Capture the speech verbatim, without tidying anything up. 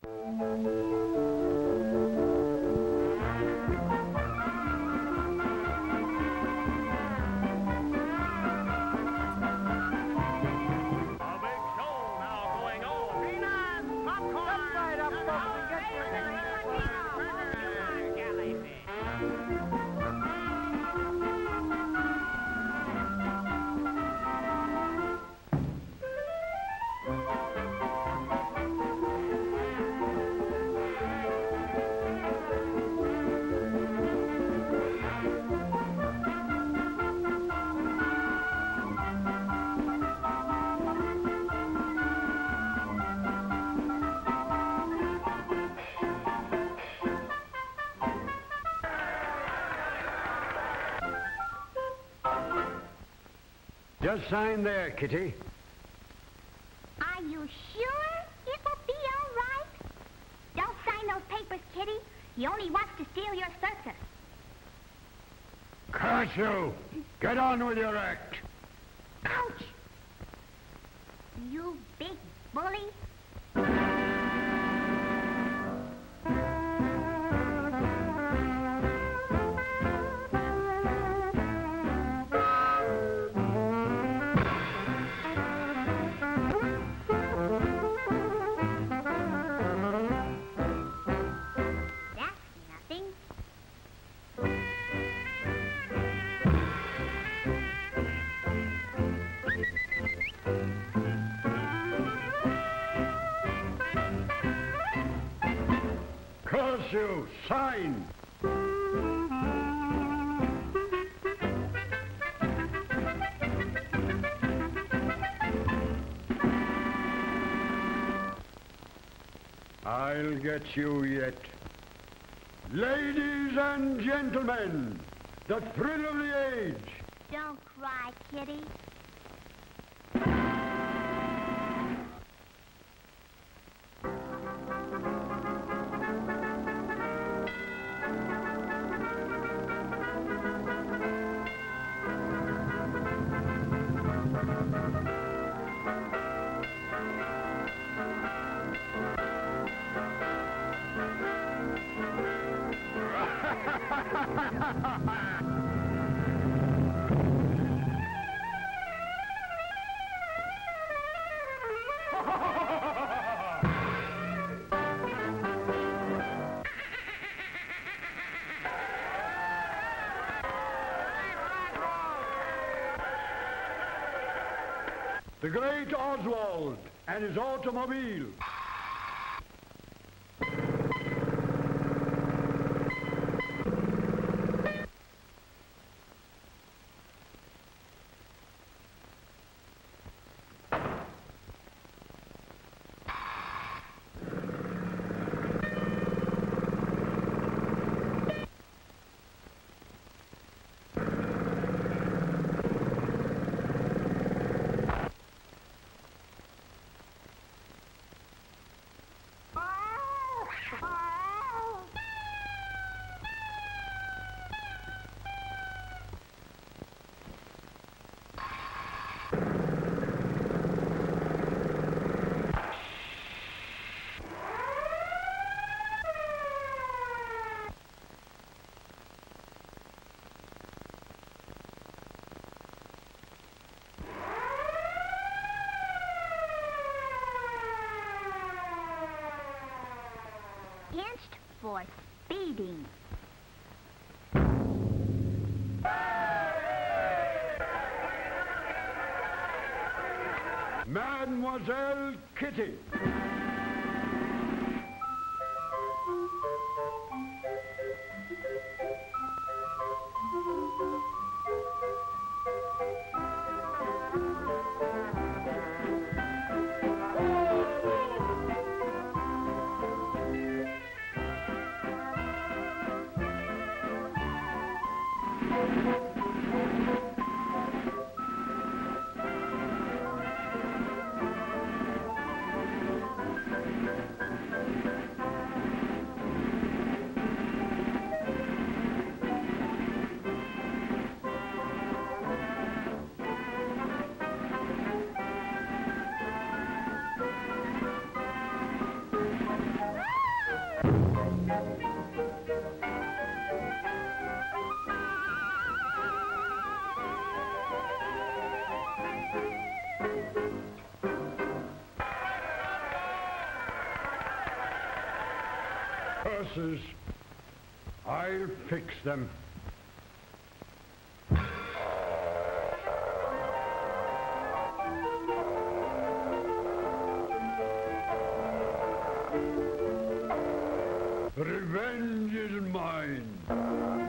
Just sign there, Kitty. Are you sure it will be all right? Don't sign those papers, Kitty. He only wants to steal your circus. Curse you! Get on with your act. Ouch! You big bully. Curse you! Sign! I'll get you yet. Ladies and gentlemen, the thrill of the age. Don't cry, Kitty. The great Oswald and his automobile. Pinched for speeding. Mademoiselle Kitty. curses. I'll fix them. Revenge is mine.